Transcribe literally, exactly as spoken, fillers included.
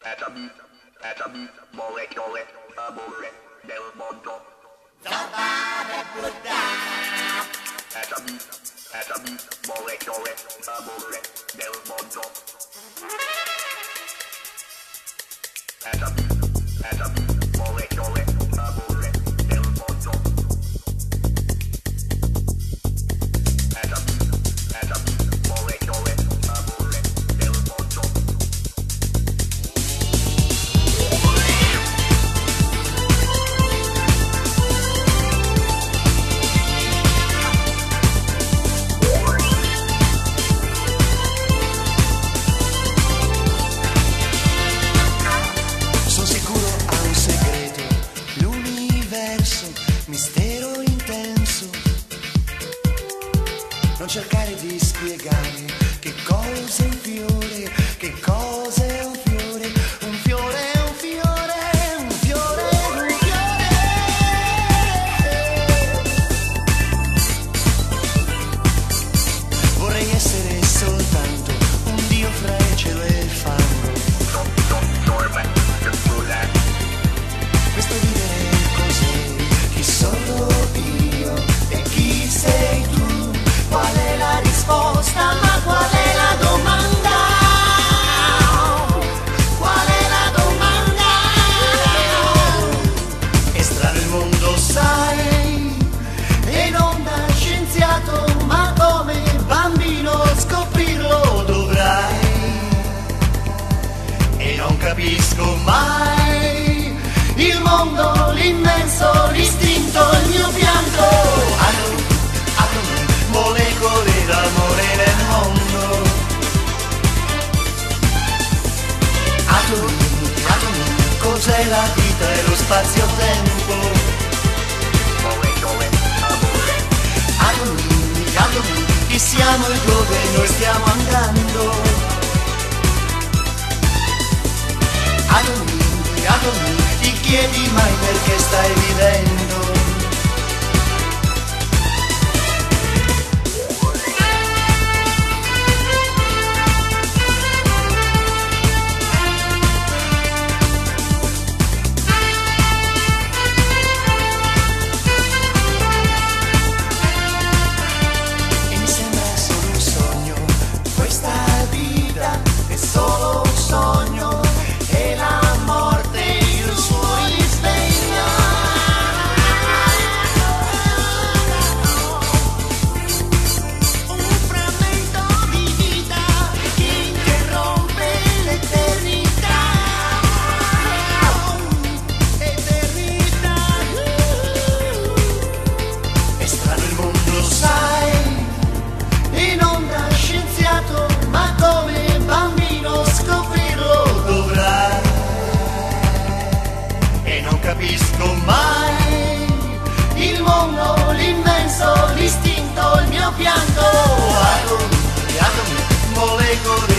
Atomi, atomi, molecole, amore del mondo. Trovare Buddha. Atomi, atomi, molecole, amore del mondo. Atomi, atomi, molecole, amore del mondo. Atomi, atomi, molecole, amore del mondo. Mistero intenso, non cercare di spiegare che cosa è un fiore, che cosa è un fiore, un fiore è un fiore, un fiore è un fiore. Vorrei essere soltanto un dio fra il cielo e il fango. Questo vivere così. Chi sono io e chi sei tu? Qual è la risposta? Ma qual è la domanda? Qual è la domanda? È strano il mondo, sai, e non da scienziato, ma come bambino scoprirlo dovrai. E non capisco mai il mondo, l'immenso, l'istinto, il mio pianto. Atomi, atomi, molecole d'amore nel mondo. Atomi, atomi, cos'è la vita e lo spazio-tempo? Molecole, amore. Atomi, atomi, chi siamo e dove noi stiamo andando? Atomi, atomi, ti chiedi mai perché stai vivendo? E mi sembra solo un sogno, questa vita è solo un sogno. E la morte il suo risveglio. Un frammento di vita che interrompe l'eternità. Eternità. È strano il mondo, sai, e non da scienziato, ma come bambino scoprirlo dovrai. E non capisco mai il mondo, l'immenso, l'istinto, il mio pianto. Atomi, atomi, molecole